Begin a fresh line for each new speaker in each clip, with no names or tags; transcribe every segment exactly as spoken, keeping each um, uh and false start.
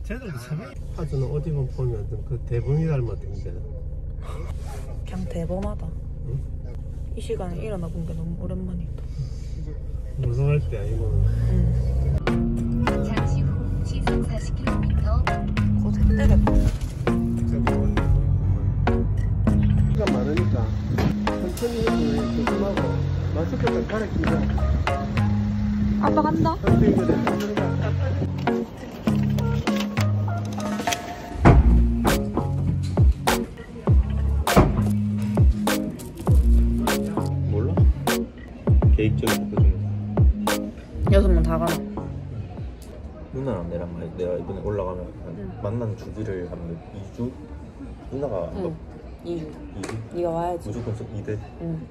쟤들도 새벽 파주는 어디만 보면 그 대범이 닮았던데.
그냥 대범하다. 응? 이 시간에 일어나 본 게 너무 오랜만이다.
무서울 때 아니고.
응.
잠시 후 시속 사십 킬로미터.
곧 해 뜨겠다.
비가 많으니까 천천히 해도 조심하고 마스크 좀 갈아 끼자.
아빠 간다.
몰라? 계획적인 목표 중에
여섯 명 다 가나?
누나랑 내랑 말 내가 이번에 올라가면
응.
만난 주기를 한 이 주? 누나가
응.
너
이 주.
이 주?
네가 와야지.
무조건 이 대?
응.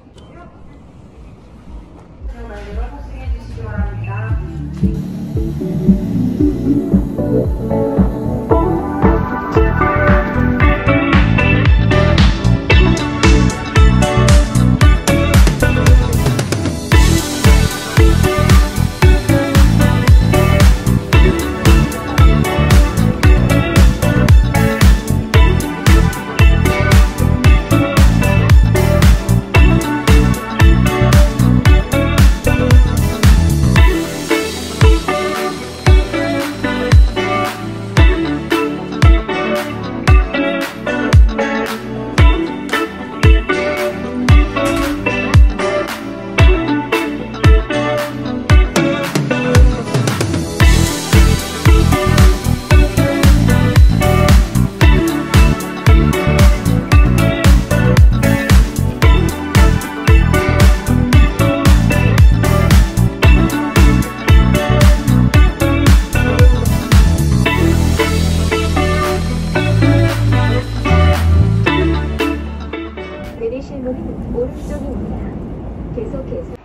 내리실 문은 오른쪽입니다. 계속해서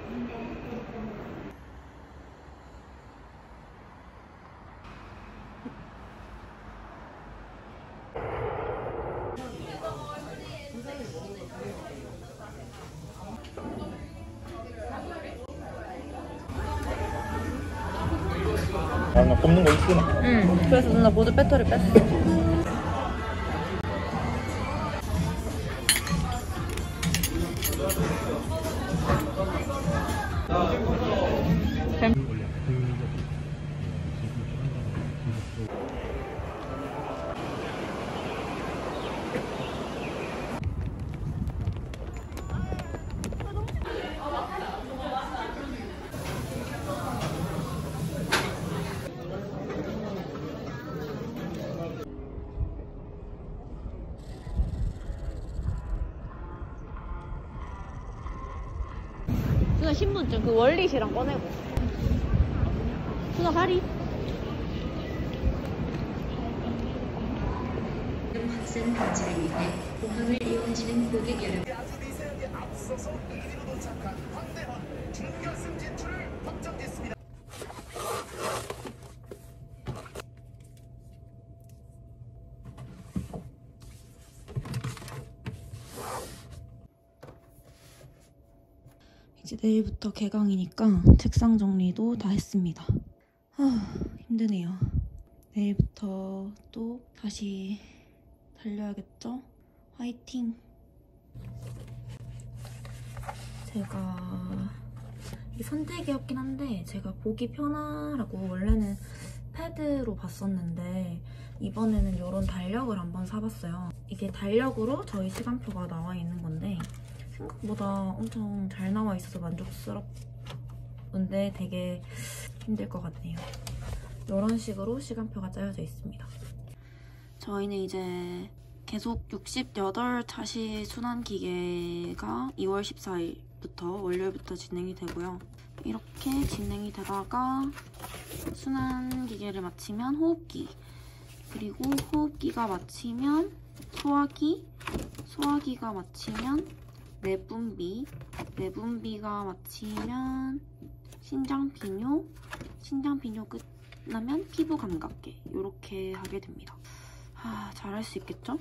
아, 나 꼽는 거 있구나.
응. 그래서 누나 모두 배터리 뺐어. 누나 신분증 그 월릿이랑 꺼내고. 누나 가리.
확산 방지를 위해 공항을 이용하시는 고객 여러분.
이제 내일부터 개강이니까 책상 정리도 다 했습니다. 아, 힘드네요. 내일부터 또 다시 달려야겠죠? 화이팅! 제가 이 선택이었긴 한데 제가 보기 편하라고 원래는 패드로 봤었는데 이번에는 이런 달력을 한번 사봤어요. 이게 달력으로 저희 시간표가 나와 있는 건데 생각보다 엄청 잘 나와 있어서 만족스럽는데 되게 힘들 것 같네요. 이런 식으로 시간표가 짜여져 있습니다. 저희는 이제 계속 육십팔 차시 순환기계가 이월 십사일부터 월요일부터 진행이 되고요. 이렇게 진행이 되다가 순환기계를 마치면 호흡기, 그리고 호흡기가 마치면 소화기, 소화기가 마치면 내분비, 내분비가 마치면 신장비뇨, 신장비뇨 끝나면 피부 감각계, 이렇게 하게 됩니다. 아, 잘할 수 있겠죠?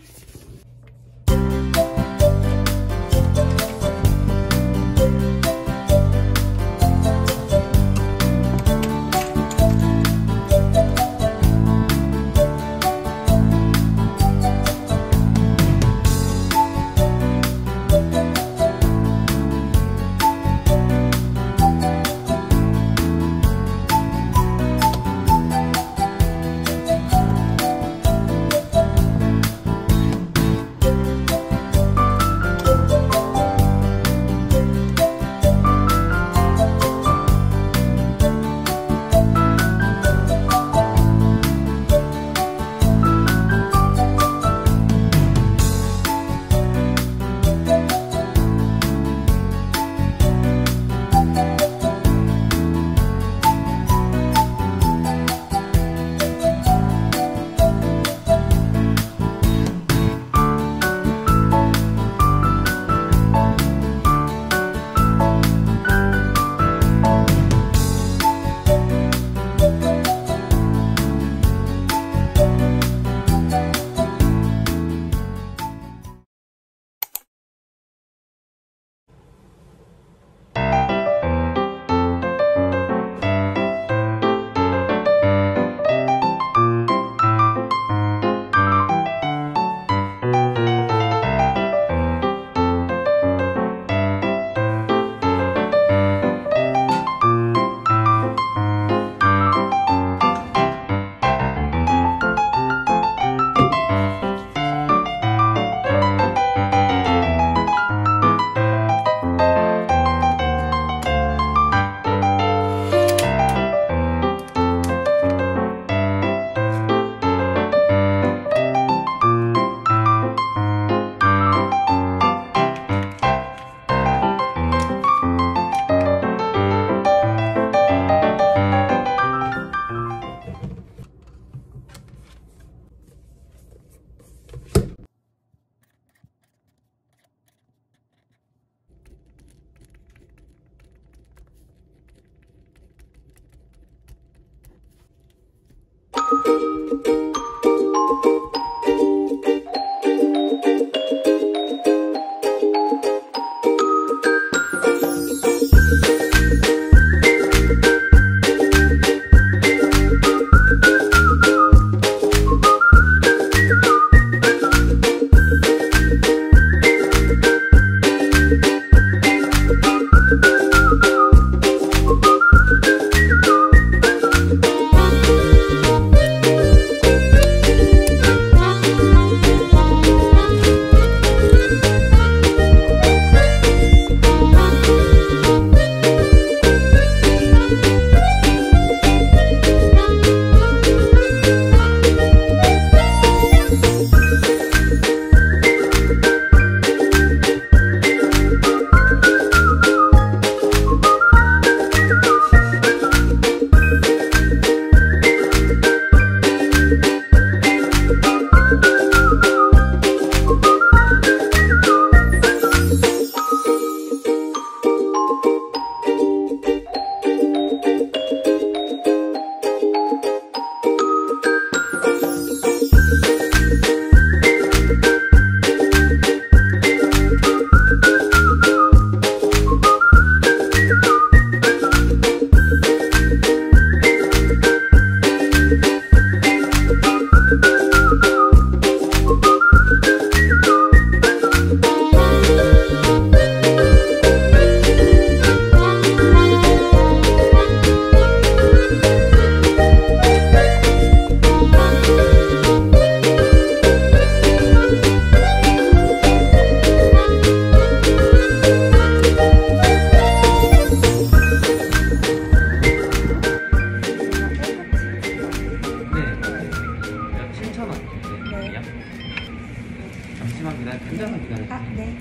기다려, 한 잔만 기다려.
아, 네.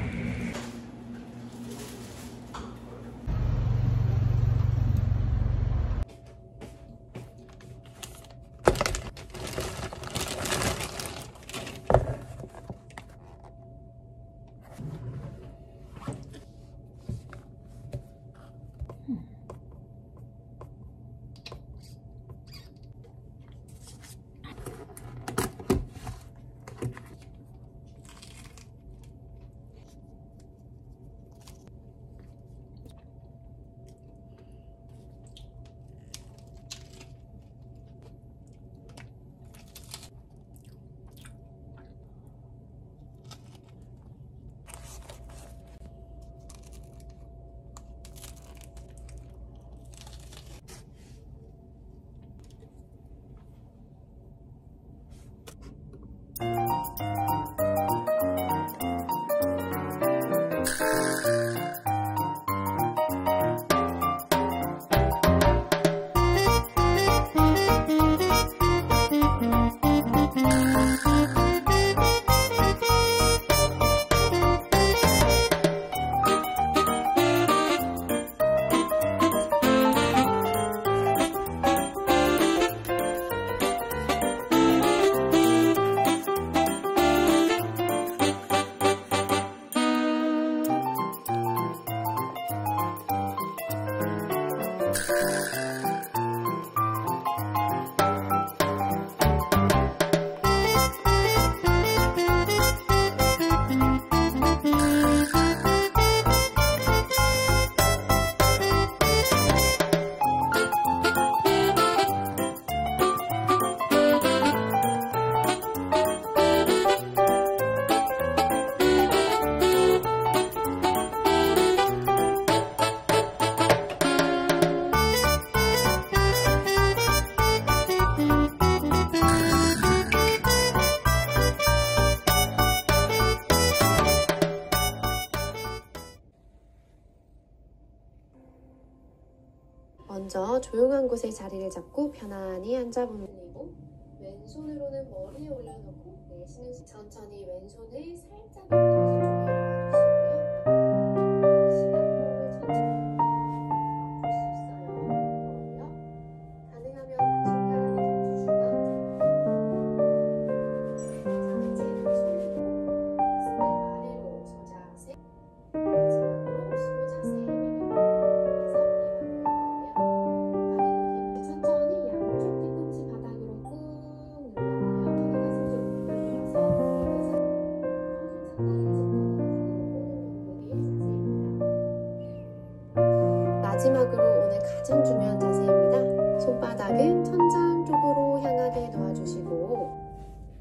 먼저 조용한 곳에 자리를 잡고 편안히 앉아보면 되고, 왼손으로는 머리에 올려놓고 내쉬는 천천히 왼손을 살짝 엉덩이 쪽에 놔주시고요. 마지막으로 오늘 가장 중요한 자세입니다. 손바닥은 천장 쪽으로 향하게 놓아주시고,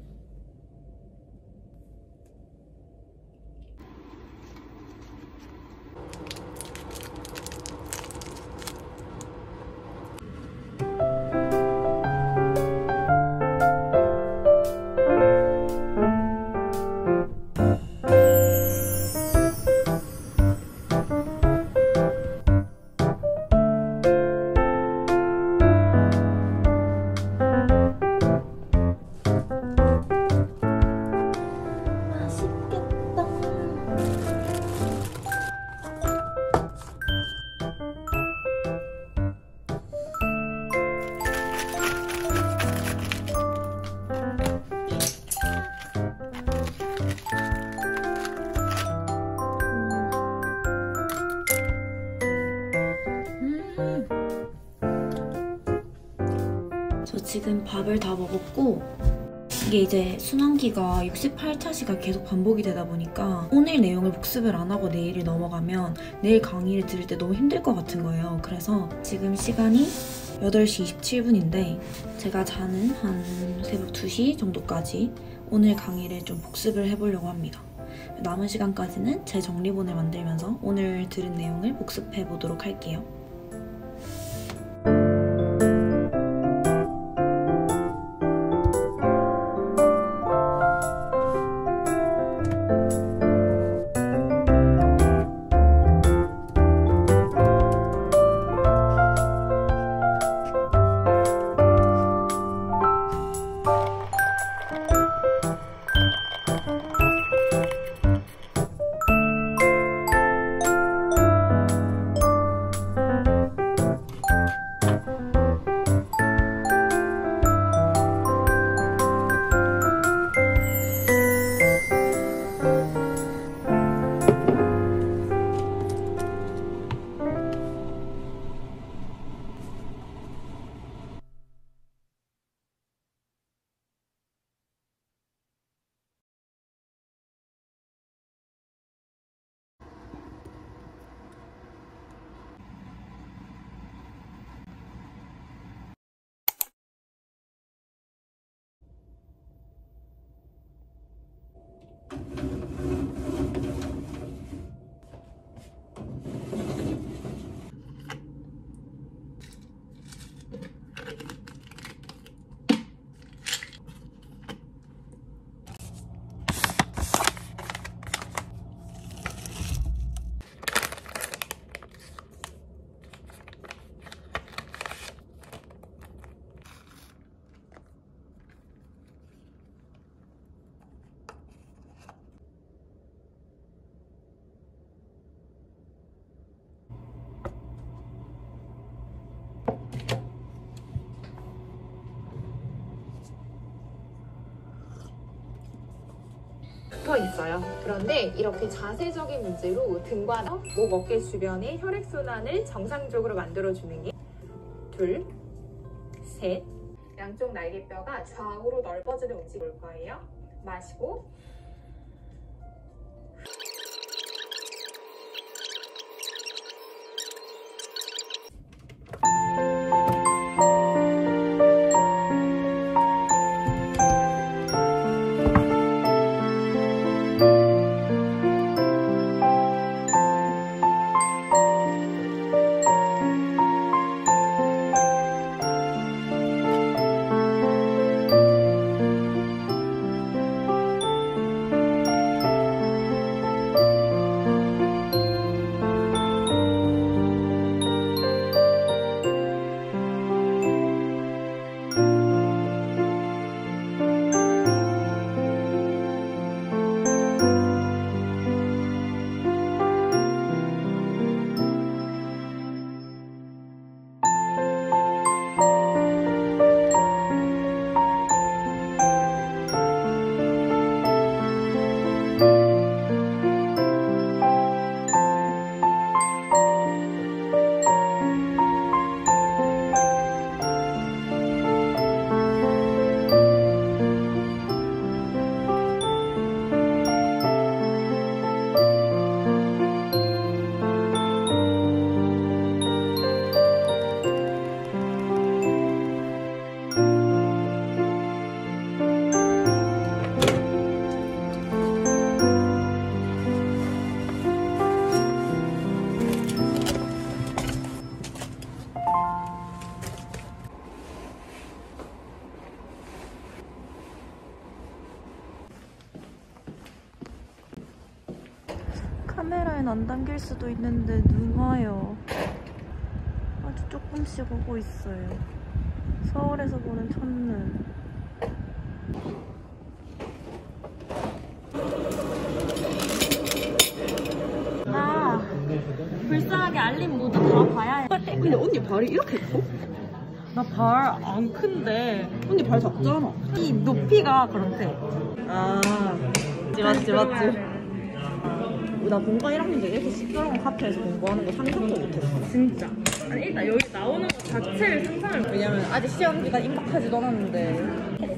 저 지금 밥을 다 먹었고, 이게 이제 순환기가 육십팔 차시가 계속 반복이 되다 보니까 오늘 내용을 복습을 안 하고 내일을 넘어가면 내일 강의를 들을 때 너무 힘들 것 같은 거예요. 그래서 지금 시간이 여덟 시 이십칠 분인데 제가 자는 한 새벽 두 시 정도까지 오늘 강의를 좀 복습을 해보려고 합니다. 남은 시간까지는 제 정리본을 만들면서 오늘 들은 내용을 복습해 보도록 할게요.
붙어 있어요. 그런데 이렇게 자세적인 문제로 등과 목 어깨 주변의 혈액순환을 정상적으로 만들어주는 게 둘, 셋. 양쪽 날개뼈가 좌우로 넓어지는 움직임을 볼 거예요. 마시고
카메라엔 안 담길 수도 있는데 눈 와요. 아주 조금씩 오고 있어요. 서울에서 보는 첫눈. 아, 불쌍하게 알림 모두 다 봐야 해.
근데 언니 발이 이렇게 커? 나 발 안 큰데 언니 발 작잖아. 이 높이가 그런데. 아 맞지 맞지 맞지. 나 본과 일 학년 때 이렇게 시끄러운 카페에서 공부하는 거 상상도 못했어. 진짜. 아니 일단 여기 나오는 거 자체를 상상을. 왜냐면 아직 시험 기간 임박하지도 않았는데.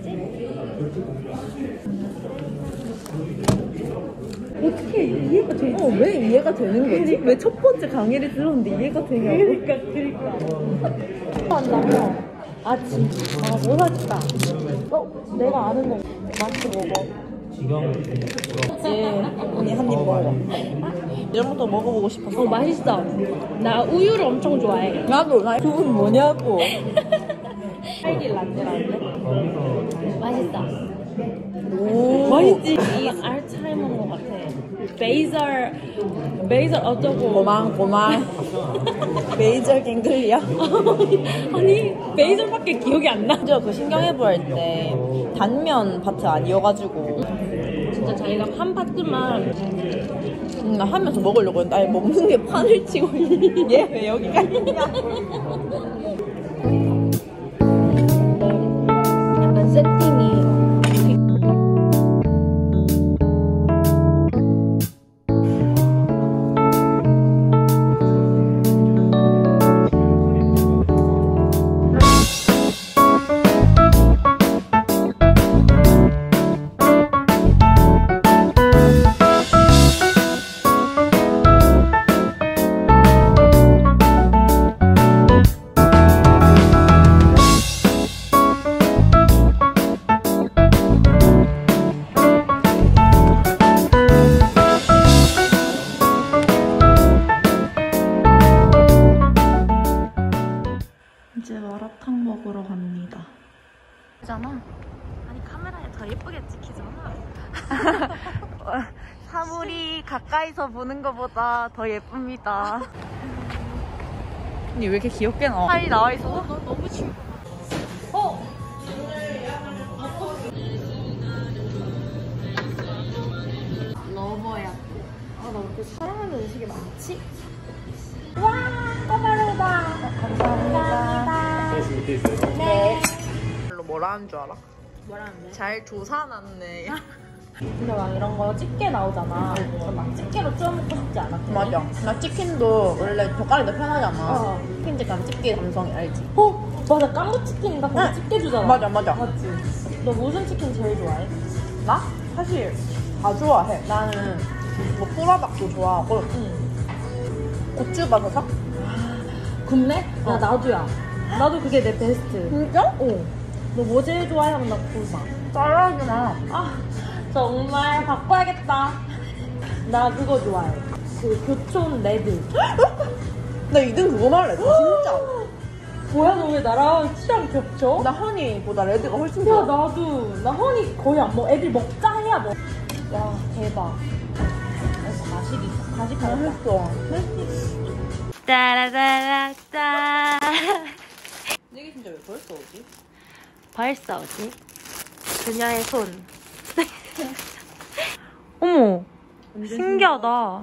어떻게 이해가 되지? 어, 왜 이해가 되는 거지? 그러니까. 왜 첫 번째 강의를 들었는데 이해가 되냐고? 그러니까, 그러니까. 한다며. 아, 진짜. 아, 뭐 하겠다. 어? 내가 아는 거. 마스크 먹어. 지금. 그치. 언니 한 입 먹어. 이전부터 먹어보고 싶었어.
어, 맛있어. 나 우유를 엄청 좋아해.
나도. 나 그분 뭐냐고.
딸기 라떼라는데? 맛있어.
오.
맛있지? 이 알츠하이머인 것 같아. 베이절, 베이절 어쩌고.
고망, 고망. 베이절 갱글리야?
아니, 베이절밖에 기억이 안 나.
저 그 신경해부 할 때 단면 파트 아니어가지고.
진짜 자기가 한 파트만.
응, 나 하면서 먹으려고 했는데, 아니, 먹는 게 판을 치고, 얘 왜 여기가 있냐?
약간 세팅이.
이제 마라탕 먹으러 갑니다. 잖아. 아니 카메라에 더 예쁘게 찍히잖아. 사물이 가까이서 보는 것보다 더 예쁩니다.
언니 왜 이렇게 귀엽게 나와?
살이 나와 있어서?
너 너무 지금.
어?
러버야. 아, 나 왜 이렇게 사랑하는 음식이 많지?
별로 뭐라 하는 줄 알아?
뭐라는데?
잘 조사놨네.
근데 막 이런 거 집게 나오잖아. 그럼 막 집게로 쪼아 먹고 싶지 않아?
맞아. 나 치킨도 원래 젓갈이 더 편하잖아.
어.
치킨 약간 집게 감성이 알지?
어? 맞아. 깐부 치킨인가? 거기
응.
집게 주잖아.
맞아, 맞아.
맞지? 너 무슨 치킨 제일 좋아해?
나? 사실 다 좋아해. 나는 뭐 꼬라박도 좋아하고
응.
고추바사삭?
굽네? 야
어.
나도야. 나도 그게 내 베스트.
진짜?
어. 너 뭐 제일 좋아해? 하면 나 굴마.
잘라주마
아 정말 바꿔야겠다. 나 그거 좋아해. 그 교촌 레드.
나 이 등 그거 말래. 진짜.
뭐야 너 왜 나랑 취향 겹쳐?
나 허니보다 레드가 훨씬
야
좋아.
나도 나 허니 거의 안 먹어. 애들 먹자 해야 먹어. 야 대박. 가식 있어. 가식 하겠다.
맛있어.
따라따라따.
이게 진짜 왜 벌써 오지?
벌써 오지? 그녀의 손. 어머, 신기하다.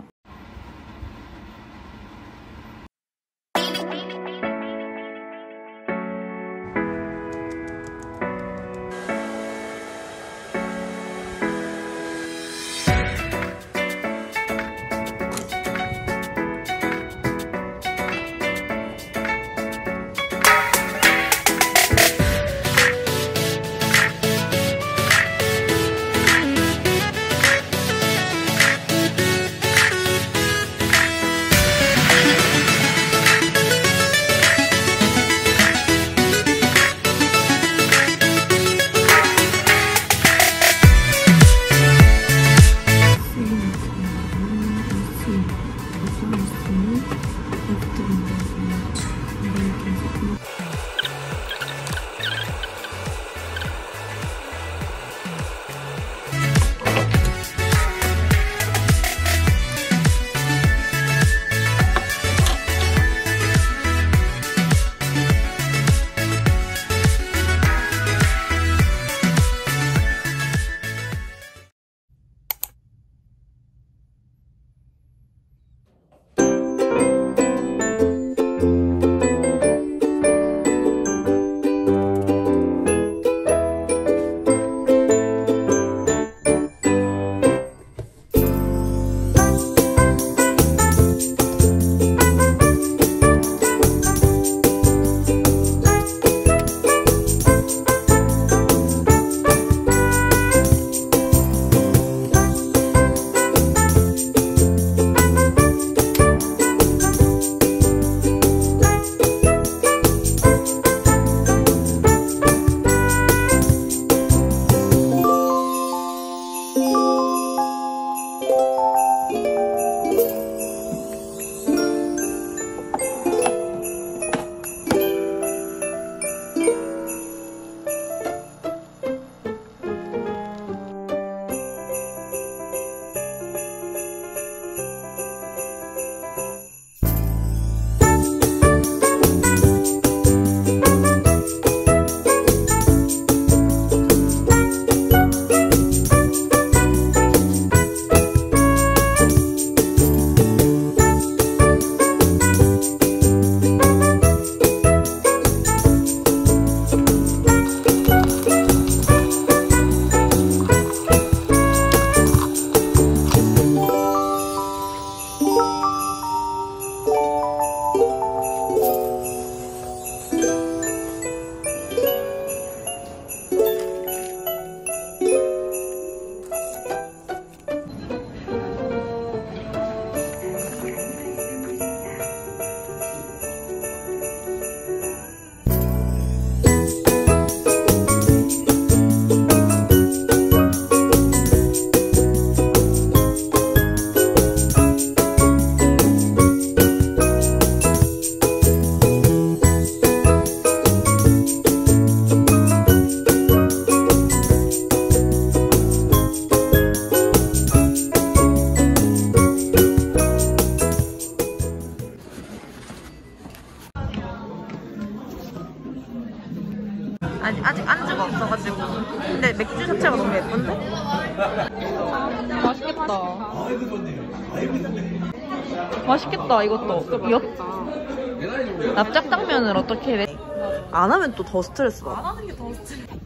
아니, 아직 안주가 없어가지고. 근데 맥주 자체가 너무 예쁜데? 맛있겠다. 맛있겠다, 이것도. 엽. 납작당면을 어떻게 해? 안 하면 또 더 스트레스 받아.
안 하는 게 더 스트레스.